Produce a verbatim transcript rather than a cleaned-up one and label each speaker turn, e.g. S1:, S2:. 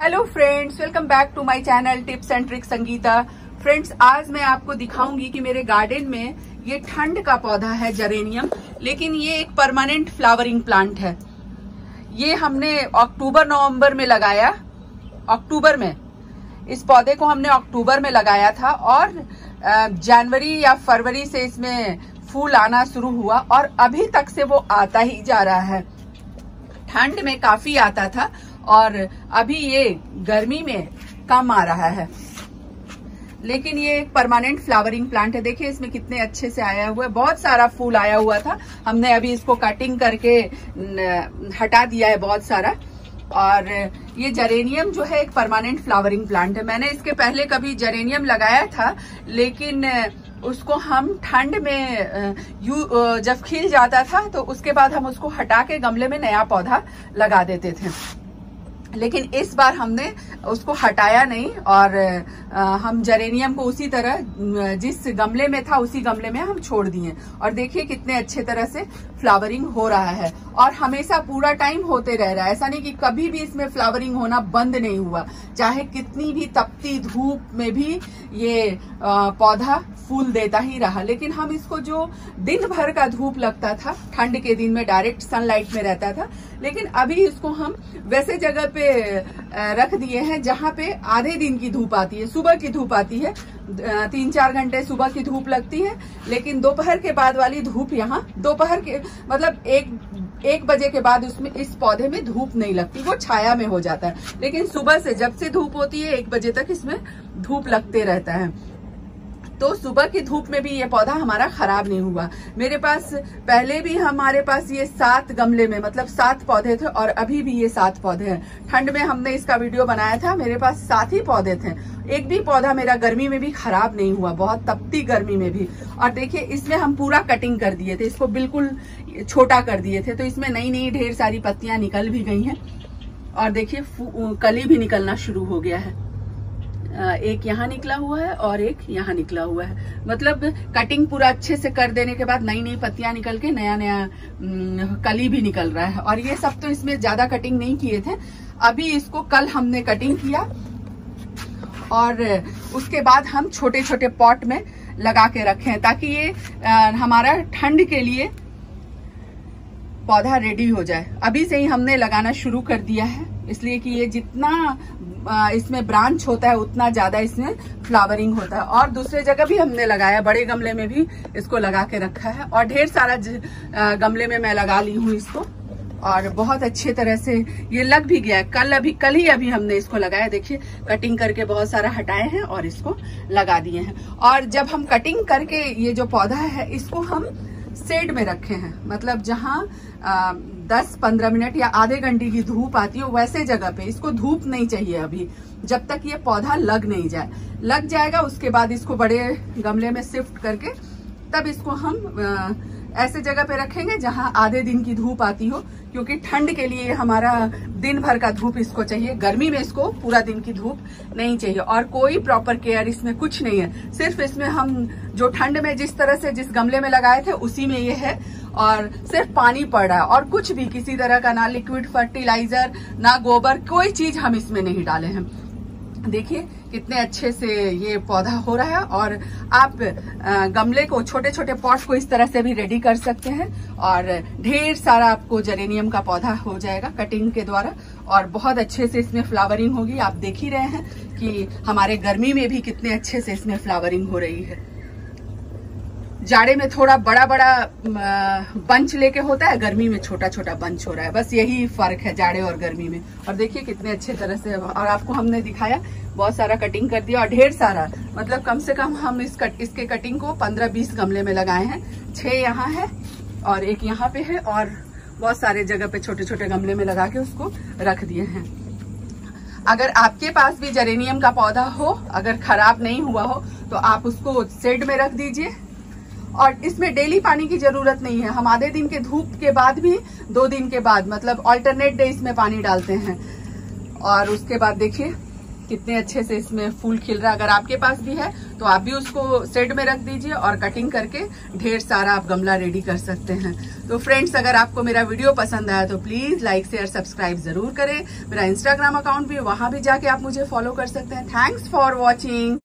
S1: Hello friends, welcome back to my channel tips and tricks Sangeeta. Friends, आज मैं आपको दिखाऊंगी कि मेरे गार्डन में ये ठंड का पौधा है जेरेनियम, लेकिन ये एक परमानेंट फ्लावरिंग प्लांट है। ये हमने अक्टूबर नवंबर में लगाया। अक्टूबर में इस पौधे को हमने अक्टूबर में लगाया था और जनवरी या फरवरी से इसमें फूल आना शुरू हुआ और अभी तक से वो आता ही जा रहा है। ठंड में काफी आता था और अभी ये गर्मी में कम आ रहा है, लेकिन ये एक परमानेंट फ्लावरिंग प्लांट है। देखिए इसमें कितने अच्छे से आया हुआ है, बहुत सारा फूल आया हुआ था। हमने अभी इसको कटिंग करके हटा दिया है बहुत सारा। और ये जेरेनियम जो है एक परमानेंट फ्लावरिंग प्लांट है। मैंने इसके पहले कभी जेरेनियम लगाया था, लेकिन उसको हम ठंड में यू जब खिल जाता था तो उसके बाद हम उसको हटा के गमले में नया पौधा लगा देते थे। लेकिन इस बार हमने उसको हटाया नहीं और हम जेरेनियम को उसी तरह जिस गमले में था उसी गमले में हम छोड़ दिए। और देखिए कितने अच्छे तरह से फ्लावरिंग हो रहा है और हमेशा पूरा टाइम होते रह रहा है। ऐसा नहीं कि कभी भी इसमें फ्लावरिंग होना बंद नहीं हुआ। चाहे कितनी भी तपती धूप में भी ये पौधा फूल देता ही रहा। लेकिन हम इसको जो दिन भर का धूप लगता था, ठंड के दिन में डायरेक्ट सनलाइट में रहता था, लेकिन अभी इसको हम वैसे जगह पे रख दिए हैं जहां पे आधे दिन की धूप आती है। सुबह की धूप आती है, तीन चार घंटे सुबह की धूप लगती है, लेकिन दोपहर के बाद वाली धूप यहाँ दोपहर के मतलब एक एक बजे के बाद उसमें इस पौधे में धूप नहीं लगती, वो छाया में हो जाता है। लेकिन सुबह से जब से धूप होती है एक बजे तक इसमें धूप लगते रहता है। तो सुबह की धूप में भी ये पौधा हमारा खराब नहीं हुआ। मेरे पास पहले भी हमारे पास ये सात गमले में मतलब सात पौधे थे और अभी भी ये सात पौधे हैं। ठंड में हमने इसका वीडियो बनाया था, मेरे पास सात ही पौधे थे। एक भी पौधा मेरा गर्मी में भी खराब नहीं हुआ, बहुत तपती गर्मी में भी। और देखिए इसमें हम पूरा कटिंग कर दिए थे, इसको बिल्कुल छोटा कर दिए थे, तो इसमें नई नई ढेर सारी पत्तियां निकल भी गई हैं। और देखिए कली भी निकलना शुरू हो गया है। एक यहाँ निकला हुआ है और एक यहाँ निकला हुआ है। मतलब कटिंग पूरा अच्छे से कर देने के बाद नई नई पत्तियां निकल के नया नया कली भी निकल रहा है। और ये सब तो इसमें ज्यादा कटिंग नहीं किए थे, अभी इसको कल हमने कटिंग किया और उसके बाद हम छोटे छोटे पॉट में लगा के रखे हैं ताकि ये हमारा ठंड के लिए पौधा रेडी हो जाए। अभी से ही हमने लगाना शुरू कर दिया है, इसलिए कि ये जितना इसमें ब्रांच होता है उतना ज्यादा इसमें फ्लावरिंग होता है। और दूसरे जगह भी हमने लगाया, बड़े गमले में भी इसको लगा के रखा है और ढेर सारा गमले में मैं लगा ली हूँ इसको और बहुत अच्छे तरह से ये लग भी गया है। कल अभी कल ही अभी हमने इसको लगाया। देखिए कटिंग करके बहुत सारा हटाए हैं और इसको लगा दिए हैं। और जब हम कटिंग करके ये जो पौधा है इसको हम शेड में रखे हैं, मतलब जहाँ दस पंद्रह मिनट या आधे घंटे की धूप आती है वैसे जगह पे। इसको धूप नहीं चाहिए अभी, जब तक ये पौधा लग नहीं जाए। लग जाएगा उसके बाद इसको बड़े गमले में शिफ्ट करके तब इसको हम आ, ऐसे जगह पे रखेंगे जहां आधे दिन की धूप आती हो, क्योंकि ठंड के लिए हमारा दिन भर का धूप इसको चाहिए। गर्मी में इसको पूरा दिन की धूप नहीं चाहिए और कोई प्रॉपर केयर इसमें कुछ नहीं है। सिर्फ इसमें हम जो ठंड में जिस तरह से जिस गमले में लगाए थे उसी में ये है और सिर्फ पानी पड़ रहा है और कुछ भी किसी तरह का ना लिक्विड फर्टिलाइजर ना गोबर, कोई चीज हम इसमें नहीं डाले हैं। देखिए कितने अच्छे से ये पौधा हो रहा है। और आप गमले को, छोटे छोटे पॉट को इस तरह से भी रेडी कर सकते हैं और ढेर सारा आपको जेरेनियम का पौधा हो जाएगा कटिंग के द्वारा और बहुत अच्छे से इसमें फ्लावरिंग होगी। आप देख ही रहे हैं कि हमारे गर्मी में भी कितने अच्छे से इसमें फ्लावरिंग हो रही है। जाड़े में थोड़ा बड़ा बड़ा बंच लेके होता है, गर्मी में छोटा छोटा बंच हो रहा है। बस यही फर्क है जाड़े और गर्मी में। और देखिए कितने अच्छे तरह से, और आपको हमने दिखाया बहुत सारा कटिंग कर दिया और ढेर सारा, मतलब कम से कम हम इस कट, इसके कटिंग को पंद्रह बीस गमले में लगाए हैं। छह यहाँ है और एक यहाँ पे है और बहुत सारे जगह पे छोटे छोटे गमले में लगा के उसको रख दिए हैं। अगर आपके पास भी जेरेनियम का पौधा हो, अगर खराब नहीं हुआ हो, तो आप उसको शेड में रख दीजिए। और इसमें डेली पानी की जरूरत नहीं है। हम आधे दिन के धूप के बाद भी दो दिन के बाद मतलब ऑल्टरनेट डे इसमें पानी डालते हैं। और उसके बाद देखिए कितने अच्छे से इसमें फूल खिल रहा है। अगर आपके पास भी है तो आप भी उसको शेड में रख दीजिए और कटिंग करके ढेर सारा आप गमला रेडी कर सकते हैं। तो फ्रेंड्स, अगर आपको मेरा वीडियो पसंद आया तो प्लीज लाइक शेयर सब्सक्राइब जरूर करें। मेरा इंस्टाग्राम अकाउंट भी, वहां भी जाके आप मुझे फॉलो कर सकते हैं। Thanks for watching.